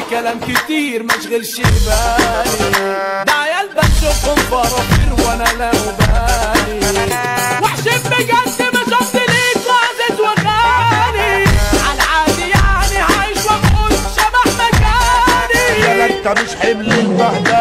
كلام كتير مشغلش بالي، ده عيال بشوفهم فرافير وانا لا مبالي، وحشين بجد ما شفت ليك وعزت وغالي، عالعادي يعني عايش واقول شبح مكاني. يا انت مش حمل البهدله